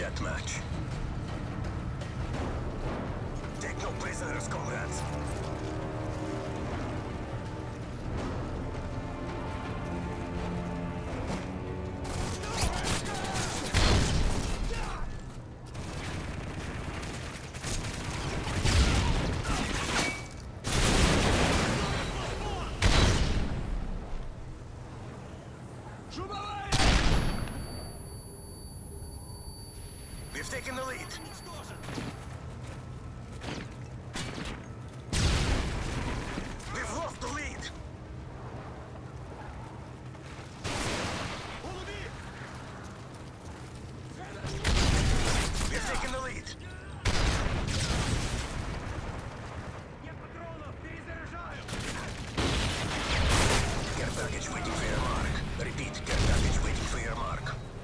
deathmatch. Take no prisoners, comrades. We've taken the lead. We've lost the lead. We've taken the lead. Care package waiting for your mark. Repeat, care package waiting for your mark.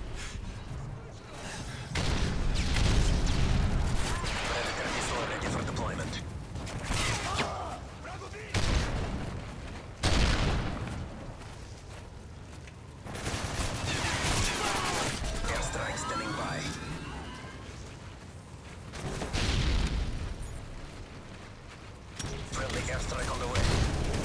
Ready for deployment. Airstrike standing by. Friendly airstrike on the way.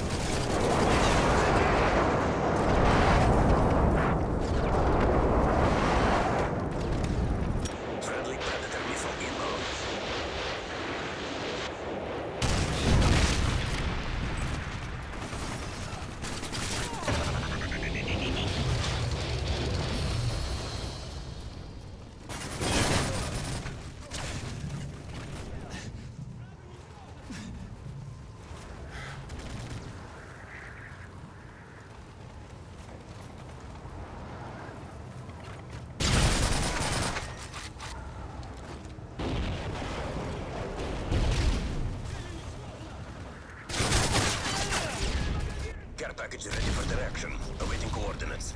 Friendly Predator missile inbound. Care package ready for direction. Awaiting coordinates.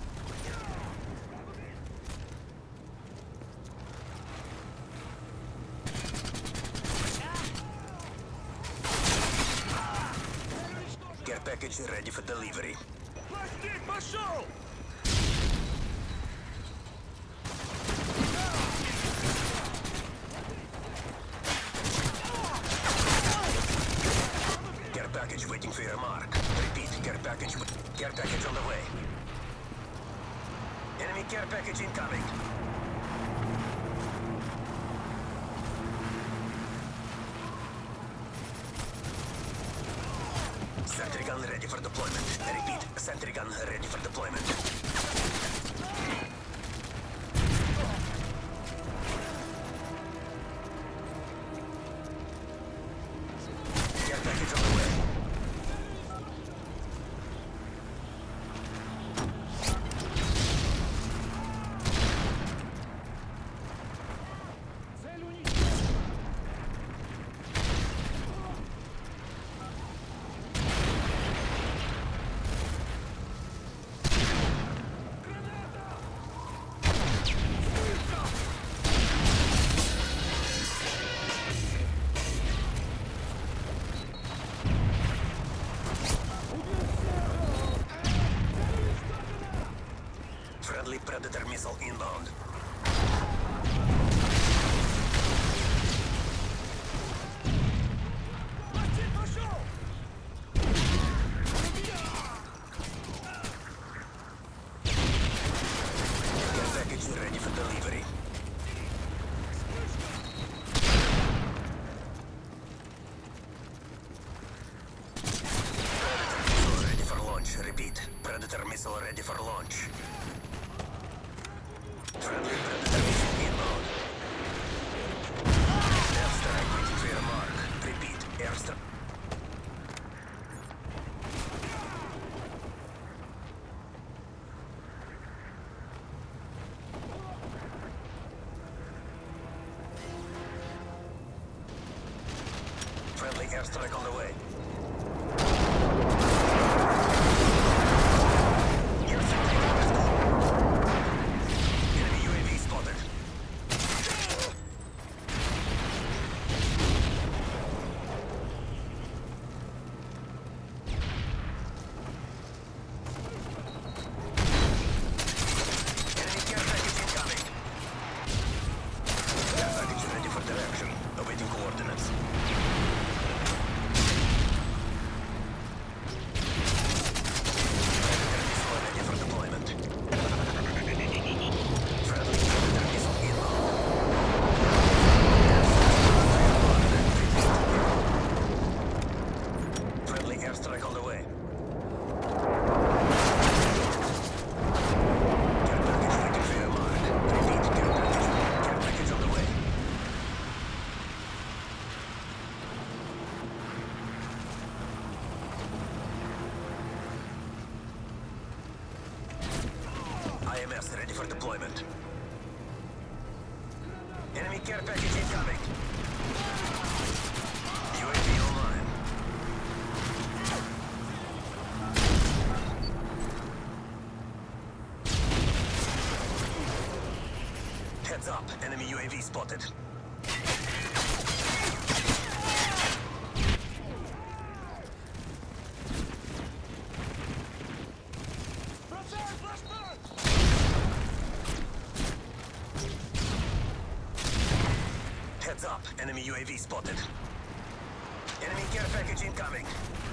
Care package ready for delivery. Care package waiting for your mark. Repeat, care package on the way. Enemy care package incoming. Sentry gun ready for deployment. Repeat, sentry gun ready for deployment. Care package on the way. Friendly Predator missile inbound. Care package ready for delivery. Predator missile ready for launch. Repeat, Predator missile ready for launch. Friendly Predator missile inbound. Airstrike waiting for your mark. Repeat, airstrike. Friendly airstrike on the way. Enemy UAV spotted. Enemy care package incoming. UAVs ready for deployment. Enemy care package incoming. UAV online. Heads up, enemy UAV spotted. Heads up, enemy UAV spotted. Enemy care package incoming.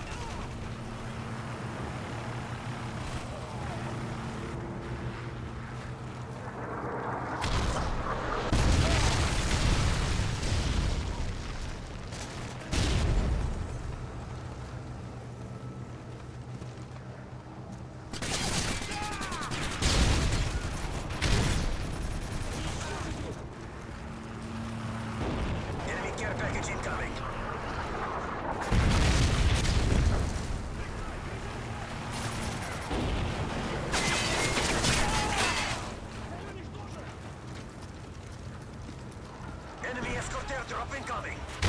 Enemy care package incoming. Enemy escort airdrop incoming.